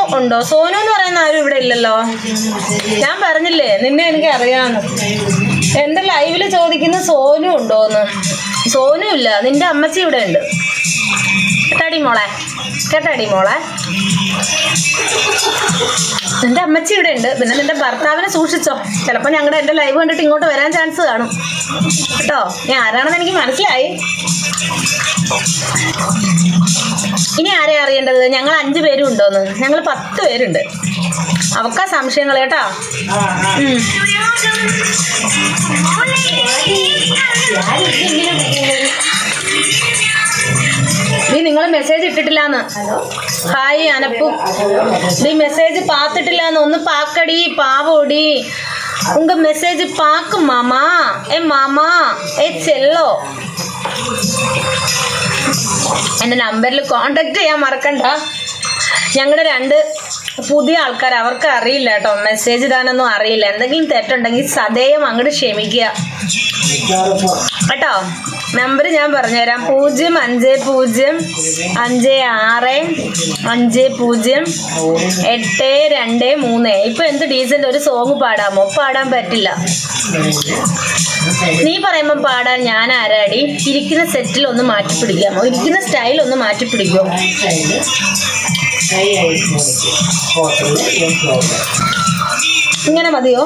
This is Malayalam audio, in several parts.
ഉണ്ടോ? സോനു എന്ന് പറയുന്ന ആരും ഇവിടെ ഇല്ലല്ലോ. ഞാൻ പറഞ്ഞില്ലേ നിന്നെ എനിക്ക് അറിയാമെന്ന്. എൻ്റെ ലൈവില് ചോദിക്കുന്ന സോനു ഉണ്ടോന്ന്. സോനു ഇല്ല. നിന്റെ അമ്മച്ചി ഇവിടെ ഉണ്ട്. കേട്ടാടി മോളെ, കേട്ടാടി മോളെ, നിന്റെ അമ്മച്ചി ഇവിടെ ഉണ്ട്. പിന്നെ നിന്റെ ഭർത്താവിനെ സൂക്ഷിച്ചോ. ചിലപ്പോൾ ഞങ്ങളുടെ എൻ്റെ ലൈവ് കണ്ടിട്ട് ഇങ്ങോട്ട് വരാൻ ചാൻസ് കാണും കേട്ടോ. ഞാൻ ആരാണെന്ന് എനിക്ക് മനസ്സിലായി. ഇനി ആരെയാ അറിയേണ്ടത്? ഞങ്ങൾ 5 പേരും ഉണ്ടോന്ന്? ഞങ്ങൾ 10 പേരുണ്ട്. അവക്കാ സംശയങ്ങൾ കേട്ടോ. നീ നിങ്ങൾ മെസ്സേജ് ഇട്ടിട്ടില്ലാന്ന്. ഹായ് അനപ്പു, നീ മെസ്സേജ് പാത്തിട്ടില്ലാന്ന്. ഒന്ന് പാക്കടി പാവോടി. ഉങ്ക മെസ്സേജ് പാക്ക് മാമാ. മാമാ ചെല്ലോ. എൻ്റെ നമ്പറിൽ കോണ്ടാക്ട് ചെയ്യാൻ മറക്കണ്ട. ഞങ്ങളുടെ 2 പുതിയ ആൾക്കാർ, അവർക്ക് അറിയില്ല കേട്ടോ, മെസ്സേജ് ഇടാനൊന്നും അറിയില്ല. എന്തെങ്കിലും തെറ്റുണ്ടെങ്കിൽ സദയം അങ്ങോട്ട് ക്ഷമിക്കുക കേട്ടോ. നമ്പർ ഞാൻ പറഞ്ഞുതരാം. 050565082 ഇപ്പൊ എന്ത് ഡീസന്റ് ഒരു സോങ് പാടാമോ? പാടാൻ പറ്റില്ല. നീ പറയുമ്പോ പാടാൻ ഞാൻ ആരാടി? ഇരിക്കുന്ന സെറ്റിൽ ഒന്ന് മാറ്റി പിടിക്കാമോ? ഇരിക്കുന്ന സ്റ്റൈൽ ഒന്ന് മാറ്റി പിടിക്കുമോ? ഇങ്ങനെ മതിയോ?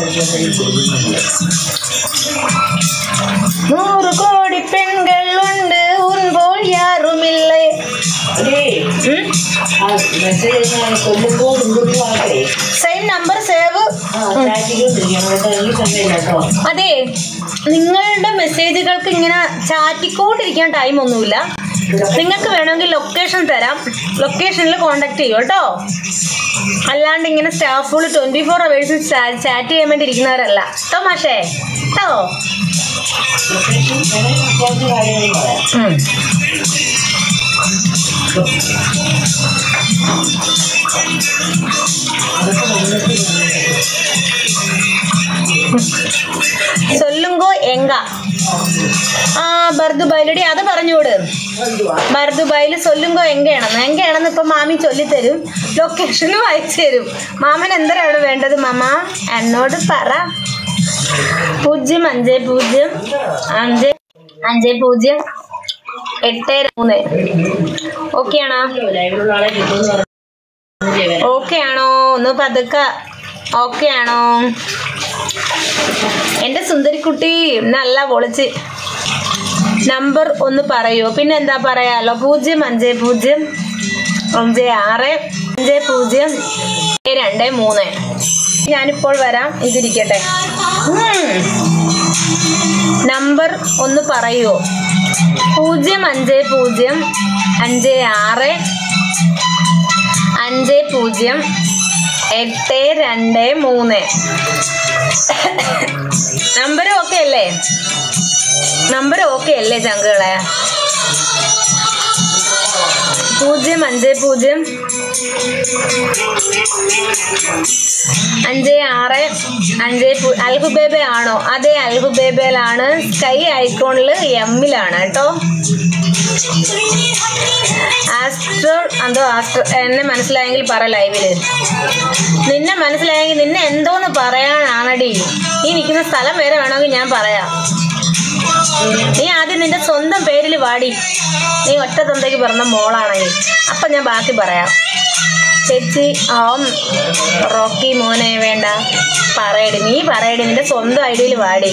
100 കോടി പെൺകളുണ്ട് ഉൻപോൾ യാറുമില്ലേ. Same number save. അതെ, നിങ്ങളുടെ മെസ്സേജുകൾക്ക് ഇങ്ങനെ ചാറ്റിക്കൊണ്ടിരിക്കാൻ ടൈമൊന്നുമില്ല. നിങ്ങൾക്ക് വേണമെങ്കിൽ ലൊക്കേഷൻ തരാം. ലൊക്കേഷനിൽ കോണ്ടാക്ട് ചെയ്യൂ കേട്ടോ. അല്ലാണ്ട് ഇങ്ങനെ സ്റ്റാഫുകൾ 24 hours ചാറ്റ് ചെയ്യാൻ വേണ്ടി ഇരിക്കുന്നവരല്ല കേട്ടോ മാഷേ കേട്ടോ. സൊല്ലുങ്കോ എങ്ക ബർദുബൈലടി അത് പറഞ്ഞുകൂട്. ബർദുബൈല് സൊല്ലുങ്കോ എങ്കയാണെന്ന് ഇപ്പൊ മാമി ചൊല്ലിത്തരും. ലൊക്കേഷനും അയച്ചു തരും. മാമൻ എന്തരാണ് വേണ്ടത് മാമ? എന്നോട് പറ. 050555083. ഓക്കെ ആണോ? ഓക്കെ ആണോ? ഒന്ന് പതുക്ക ഓക്കെ ആണോ? എൻ്റെ സുന്ദരിക്കുട്ടി നല്ല പൊളിച്ച്. നമ്പർ ഒന്ന് പറയൂ. പിന്നെ എന്താ പറയാലോ? 050565023. ഞാനിപ്പോൾ വരാം. ഇതിരിക്കട്ടെ. നമ്പർ ഒന്ന് പറയൂ. 050565083. നമ്പർ ഓക്കെ അല്ലേ? നമ്പർ ഓക്കെ അല്ലേ ചങ്കുകളെ? 0505650. അൽഹുബേബ ആണോ? അതെ, അൽഹുബേബയിലാണ്. സ്കൈ ഐക്കോണിൽ എമ്മിലാണ് കേട്ടോ. ആസ്ട്രോ എന്തോ എന്നെ മനസ്സിലായെങ്കിൽ പറ ലൈവില്. നിന്നെ മനസ്സിലായെങ്കിൽ നിന്നെ എന്തോന്ന് പറയാനാണടി? ഈ നിൽക്കുന്ന സ്ഥലം വരെ വേണമെങ്കിൽ ഞാൻ പറയാം. നീ ആദ്യം നിന്റെ സ്വന്തം പേരിൽ വാടി. നീ ഒറ്റ തൊണ്ടയ്ക്ക് പിറന്ന മോളാണെങ്കിൽ അപ്പം ഞാൻ ബാക്കി പറയാം. ചേച്ചി റോക്കി മോനെ വേണ്ട പറയടി. നീ പറയടി, നിന്റെ സ്വന്തം ഐഡിയയിൽ വാടി.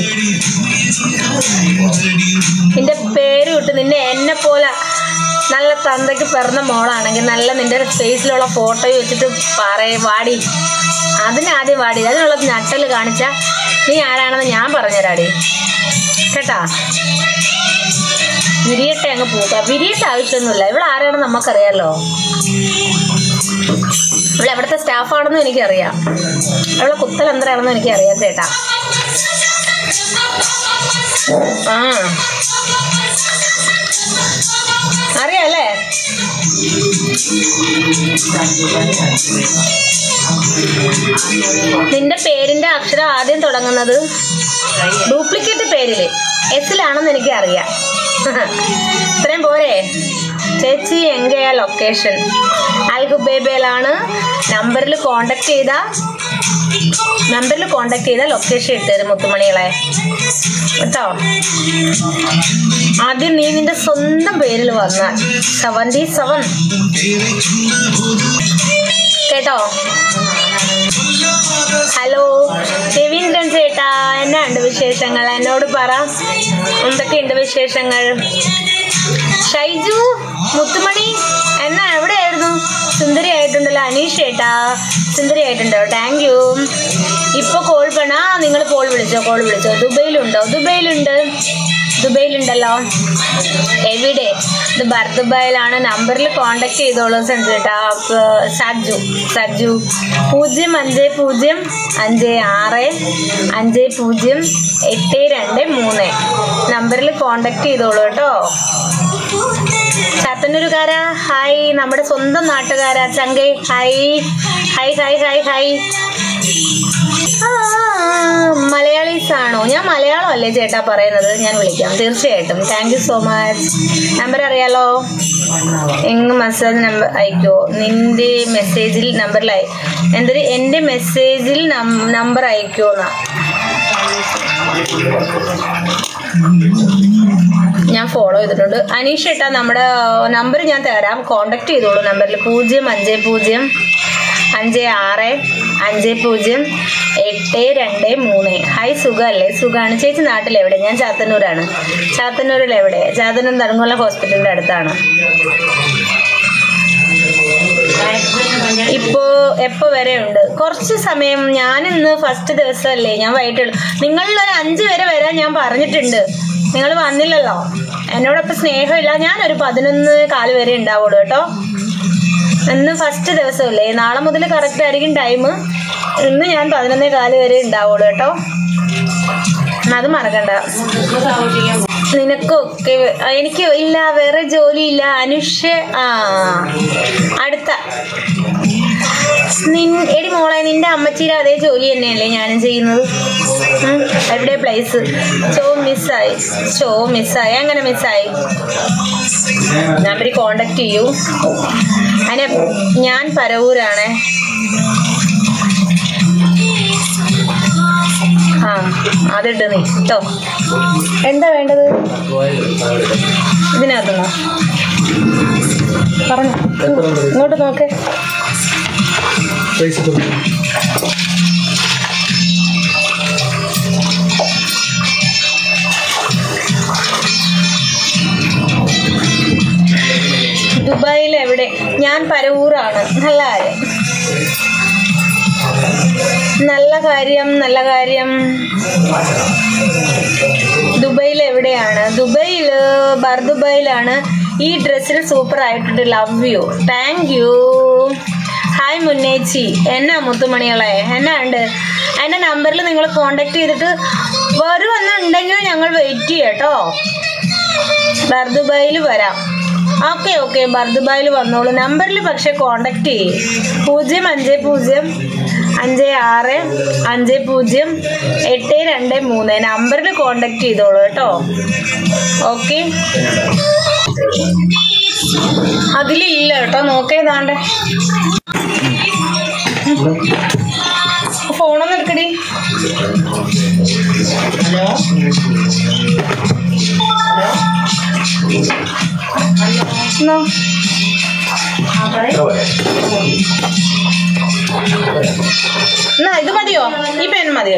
നിന്റെ പേര് വിട്ട് നിന്നെ എന്നെ പോലെ നല്ല തന്തയ്ക്ക് പിറന്ന മോളാണെങ്കിൽ നല്ല നിന്റെ ഫേസിലുള്ള ഫോട്ടോ വെച്ചിട്ട് വാടി. അതിനാദ്യം വാടി. അതിനുള്ള നട്ടല് കാണിച്ച നീ ആരാണെന്ന് ഞാൻ പറഞ്ഞുതരാടി കേട്ടാ. വിരിയട്ടെ അങ്ങ് പോക. വിരിയട്ടെ ആവശ്യമൊന്നുമില്ല. ഇവിടെ ആരാണെന്ന് നമുക്കറിയാലോ. ഇവിടെ എവിടുത്തെ സ്റ്റാഫാണെന്നും എനിക്കറിയാം. ഇവിടെ കുത്തലെന്തരാണെന്നും എനിക്കറിയാം ചേട്ടാ. അറിയാല്ലേ? നിന്റെ പേരിന്റെ അക്ഷരം ആദ്യം തുടങ്ങുന്നത് ഡ്യൂപ്ലിക്കേറ്റ് പേരില് എസിലാണെന്ന് എനിക്ക് അറിയാം. ഇത്രയും പോരെ? ചേച്ചി എങ്കയാ ലൊക്കേഷൻ? അൽഹുബേബയിലാണ്. നമ്പറിൽ കോണ്ടാക്ട് ചെയ്താൽ ലൊക്കേഷൻ ഇട്ടുതരും മുത്തുമണികളെ കേട്ടോ. ആദ്യം നീ നിന്റെ സ്വന്തം പേരിൽ വന്നാൽ 77 കേട്ടോ. ഹലോ രവീന്ദ്രൻ ചേട്ടാ, എന്നാ ഉണ്ട് വിശേഷങ്ങൾ? എന്നോട് പറ, എന്തൊക്കെയുണ്ട് വിശേഷങ്ങൾ? ഷൈജു മുത്തുമണി എന്നാ എവിടെയായിരുന്നു? സുന്ദരിയായിട്ടുണ്ടല്ലോ. അനീഷ് ചേട്ടാ സുന്ദരിയായിട്ടുണ്ടോ? Thank you. ഇപ്പൊ കോൾ പണ നിങ്ങൾ കോൾ വിളിച്ചോ? ദുബൈയിലുണ്ടോ? ദുബൈയിലുണ്ടല്ലോ. എവിടെ? ഇത് ദുബൈയിലാണ്. നമ്പറിൽ കോണ്ടാക്ട് ചെയ്തോളൂ സഞ്ജുട്ടാ. സജ്ജു 050565082 നമ്പറിൽ കോണ്ടാക്ട് ചെയ്തോളൂ കേട്ടോ. ചാത്തന്നൂരുകാരാ ഹായ്, നമ്മുടെ സ്വന്തം നാട്ടുകാരാ ചങ്കൈ ഹായ്. മലയാളീസ് ആണോ? ഞാൻ മലയാളം അല്ലേ ചേട്ടാ പറയുന്നത്? ഞാൻ വിളിക്കാം തീർച്ചയായിട്ടും. Thank you so much. Number അറിയാലോ. എങ്ങ് മെസ്സേജ് നമ്പർ അയക്കോ? നിന്റെ മെസ്സേജിൽ നമ്പറിലായി എന്തൊരു എൻ്റെ മെസ്സേജിൽ നമ്പർ അയക്കോന്നാ. ഞാൻ ഫോളോ ചെയ്തിട്ടുണ്ട്. അനീഷ് ഏട്ടാ നമ്മുടെ നമ്പർ ഞാൻ തരാം, കോണ്ടാക്ട് ചെയ്തോളൂ. നമ്പറിൽ 050565082 ഹായ്, സുഖമല്ലേ? സുഖമാണ് ചേച്ചി. നാട്ടിലെവിടെ? ഞാൻ ചാത്തന്നൂരാണ്. ചാത്തന്നൂരിൽ എവിടെ? ചാത്തന്നൂർ നെടുങ്കുളം ഹോസ്പിറ്റലിൻ്റെ അടുത്താണ്. ഇപ്പോ എപ്പോ വരെ ഉണ്ട്? കുറച്ച് സമയം. ഞാനിന്ന് ഫസ്റ്റ് ദിവസമല്ലേ, ഞാൻ വൈകിട്ടുള്ളൂ. നിങ്ങളിലൊരു 5 വരെ വരാൻ ഞാൻ പറഞ്ഞിട്ടുണ്ട്, നിങ്ങൾ വന്നില്ലല്ലോ. എന്നോടൊപ്പം സ്നേഹമില്ല. ഞാനൊരു 11:15 വരെ ഉണ്ടാവുള്ളൂ കേട്ടോ. ഇന്ന് ഫസ്റ്റ് ദിവസമല്ലേ, നാളെ മുതൽ കറക്റ്റ് ആയിരിക്കും ടൈം. ഇന്ന് ഞാൻ 11:15 വരെ ഉണ്ടാവുള്ളൂ കേട്ടോ. അത് മറക്കണ്ട. നിനക്കൊക്കെ എനിക്ക് ഇല്ല, വേറെ ജോലിയില്ല. അനുഷ് അടുത്ത എടി മോളെ, നിന്റെ അമ്മച്ചിയുടെ അതേ ജോലി തന്നെയല്ലേ ഞാനും ചെയ്യുന്നത്. എവിടെ പ്ലേസ്? ഷോ മിസ്സായി. അങ്ങനെ മിസ്സായി. നമ്പർ കോണ്ടാക്ട് ചെയ്യൂ. അതിനെ ഞാൻ പരവൂരാണേ. അതിട്ട് നീ കേട്ടോ. എന്താ വേണ്ടത്? ഇതിനകത്തുനിന്നോ? പറഞ്ഞു. ഇങ്ങോട്ട് നോക്കേ. ദുബായിൽ എവിടെ? ഞാൻ പരവൂറാണ്. നല്ല കാര്യം. ദുബൈയിൽ എവിടെയാണ്? ദുബൈയിലാണ്. ഈ ഡ്രസ്സിൽ സൂപ്പർ ആയിട്ടുണ്ട്. Love you. Thank you. Hi മുന്നേച്ചി. എന്നാ മുത്തുമണികളെ, എന്നാ ഉണ്ട്? എൻ്റെ നമ്പറിൽ നിങ്ങൾ കോണ്ടാക്ട് ചെയ്തിട്ട് വരുമെന്നുണ്ടെങ്കിൽ ഞങ്ങൾ വെയിറ്റ് ചെയ്യാം കേട്ടോ. ദുബൈയിൽ വരാം. ഓക്കെ ദുബൈയിൽ വന്നോളൂ. നമ്പറിൽ പക്ഷെ കോണ്ടാക്ട് ചെയ്യേ. 050565082 നമ്പറിൽ കോണ്ടാക്ട് ചെയ്തോളൂ കേട്ടോ. ഓക്കെ. അതിലില്ല കേട്ടോ. നോക്കേതാണ്ട് ഫോണൊന്നും എടുക്കടി. ഹലോ എന്നാ ഇത് മതിയോ? ഈ പെൻ മതിയോ?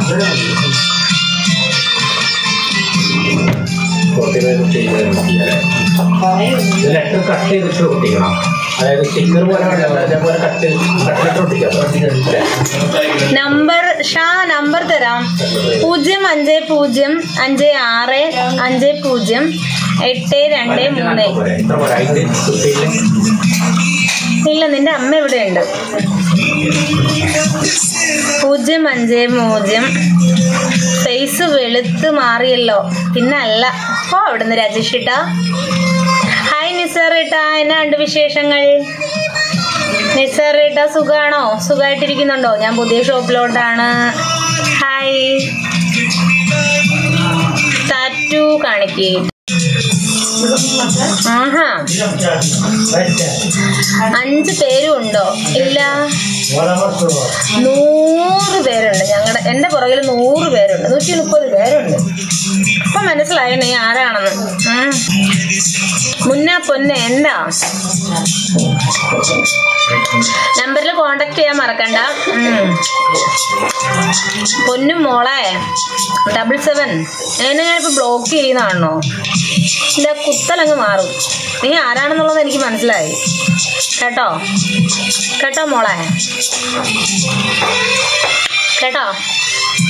ലെറ്റർ കട്ട് ചെയ്തിട്ട് ഒട്ടിക്കണം. അതായത് സ്റ്റിക്കർ പോലെ നമ്പർ തരാം. 050565082 ഇല്ല, നിന്റെ അമ്മ ഇവിടെ ഉണ്ട്. 050 ഫേസ് വെളുത്ത് മാറിയല്ലോ. പിന്നെ അല്ല. അവിടുന്ന് രാജേഷിട്ടാ. ഹായ് നിസാറേട്ടാ, എന്നാ ഉണ്ട് വിശേഷങ്ങൾ? നിസാറേട്ടാ സുഖാണോ? സുഖമായിട്ടിരിക്കുന്നുണ്ടോ? ഞാൻ പുതിയ ഷോപ്പിലോട്ടാണ്. ഹായ്. ടാറ്റു കാണിക്കേ. ആഹാ 5 പേരും ഉണ്ടോ? ഇല്ല, 100 പേരുണ്ട്. എന്റെ പുറകിൽ 100 പേരുണ്ട്, 130 പേരുണ്ട്. അപ്പൊ മനസ്സിലായോ നീ ആരാണെന്ന്? മുന്ന പൊന്നെ എന്താ നമ്പറിൽ കോണ്ടാക്ട് ചെയ്യാൻ മറക്കണ്ട. പൊന്നും മോളെ 77 എന്നെ ഞാനിപ്പോ ബ്ലോക്ക് ചെയ്യുന്നതാണോ? ഇല്ല, കുത്തലങ്ങ് മാറും. നീ ആരാണെന്നുള്ളത് എനിക്ക് മനസ്സിലായി കേട്ടോ. കേട്ടോ മോളെ, കേട്ടോ.